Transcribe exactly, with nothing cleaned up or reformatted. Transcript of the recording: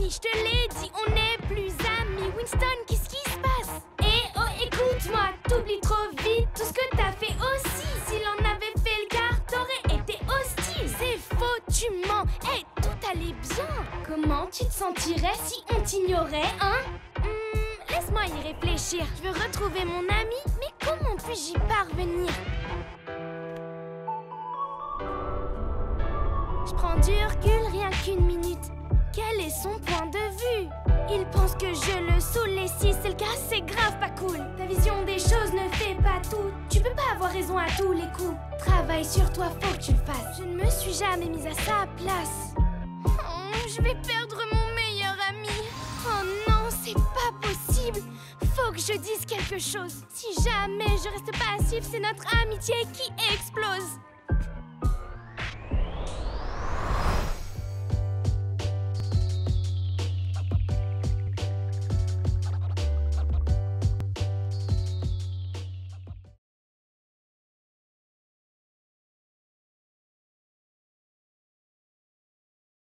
fini, je te l'ai dit, on n'est plus amis. Winston, qu'est-ce qui se passe? Eh oh, écoute-moi, t'oublies trop vite tout ce que t'as fait aussi. S'il en avait fait le quart, t'aurais été hostile. C'est faux, tu mens. Eh, tout allait bien. Comment tu te sentirais si on t'ignorait, hein? hmm, Laisse-moi y réfléchir. Je veux retrouver mon ami, mais comment puis-je y parvenir? Je prends du recul, rien qu'une minute. Quel est son point de vue? Il pense que je le saoule, et si c'est le cas, c'est grave pas cool. Ta vision des choses ne fait pas tout. Tu peux pas avoir raison à tous les coups. Travaille sur toi, faut que tu le fasses. Je ne me suis jamais mise à sa place. Oh, je vais perdre mon meilleur ami. Oh non, c'est pas possible. Faut que je dise quelque chose. Si jamais je reste passive, c'est notre amitié qui explose.